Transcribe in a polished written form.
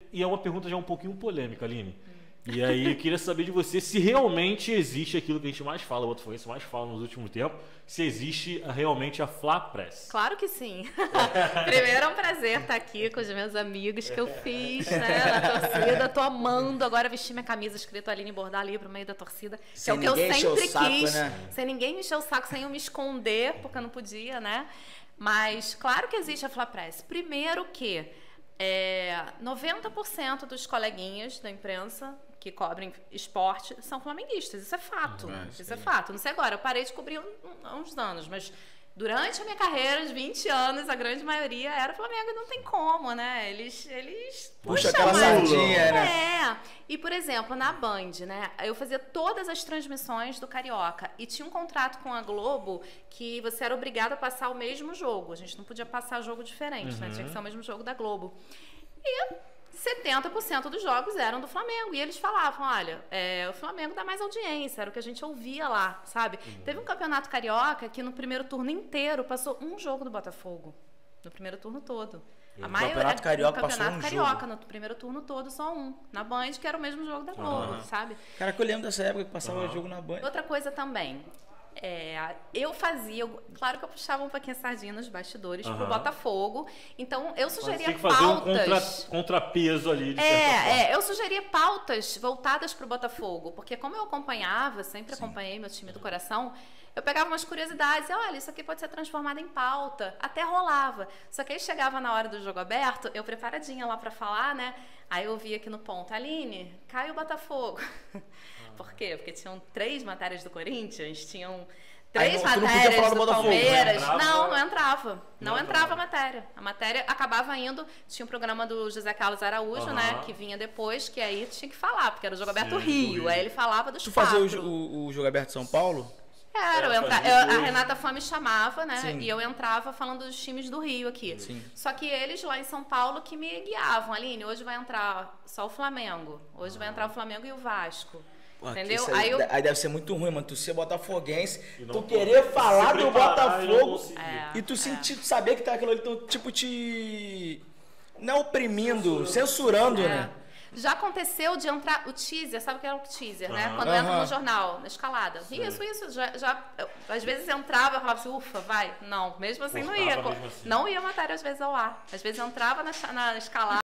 e é uma pergunta já um pouquinho polêmica, Aline. E aí eu queria saber de você se realmente existe aquilo que a gente mais fala, o Botafoguense mais fala nos últimos tempos, se existe realmente a Fla Press. Claro que sim. Primeiro é um prazer estar aqui com os meus amigos que eu fiz, né, na torcida. Tô amando agora vestir minha camisa escrito Aline Bordar ali pro meio da torcida. Que é o que eu sempre quis. Né? Sem ninguém me encher o saco, sem eu me esconder, porque eu não podia, né? Mas claro que existe a Fla Press. Primeiro que 90% dos coleguinhas da imprensa que cobrem esporte são flamenguistas. Isso é fato. Isso é fato. Não sei agora, eu parei de cobrir há uns anos, mas durante a minha carreira, de 20 anos, a grande maioria era Flamengo e não tem como, né? Eles puxa aquela sardinha, né? E, por exemplo, na Band, né? Eu fazia todas as transmissões do Carioca e tinha um contrato com a Globo que você era obrigado a passar o mesmo jogo. A gente não podia passar jogo diferente, né? Tinha que ser o mesmo jogo da Globo. E 70% dos jogos eram do Flamengo. E eles falavam, olha, o Flamengo dá mais audiência, era o que a gente ouvia lá, sabe? Teve um campeonato carioca que no primeiro turno inteiro passou um jogo do Botafogo. No primeiro turno todo. A campeonato carioca passou um jogo. No primeiro turno todo, só um. Na Band, que era o mesmo jogo da Globo, sabe? Cara, que eu lembro dessa época que passava o jogo na Band. Outra coisa também. Eu fazia, claro que eu puxava um pouquinho a sardinha nos bastidores pro Botafogo, então eu sugeria pautas. Tem que fazer um contrapeso ali. Eu sugeria pautas voltadas pro Botafogo, porque como eu acompanhava, sempre acompanhei meu time do coração, eu pegava umas curiosidades, olha, isso aqui pode ser transformado em pauta, até rolava. Só que aí chegava na hora do jogo aberto, eu preparadinha lá para falar, né? Aí eu via aqui no ponto, Aline, cai o Botafogo. Por quê? Porque tinham 3 matérias do Corinthians, tinham 3 matérias do Palmeiras. Não entrava. Não entrava a matéria. A matéria acabava indo, tinha um programa do José Carlos Araújo, né, que vinha depois, que aí tinha que falar, porque era o Jogo Aberto Rio. Aí ele falava dos 4. Tu fazia o Jogo Aberto São Paulo? A Renata Fã me chamava, né? Sim. E eu entrava falando dos times do Rio aqui. Sim. Só que eles lá em São Paulo que me guiavam. Aline, hoje vai entrar só o Flamengo. Hoje vai entrar o Flamengo e o Vasco. Pô, entendeu? Aí deve ser muito ruim, mano. Tu ser botafoguense, tu querer falar do Botafogo e tu saber que tá aquilo ali, tipo, não oprimindo, censurando, né? Já aconteceu de entrar o teaser, sabe o que é o teaser, né? Quando entra no jornal, na escalada. Isso. Já, às vezes entrava, eu falava assim, ufa, vai. Não, mesmo assim não ia. Não ia matéria às vezes ao ar. Às vezes entrava na escalada.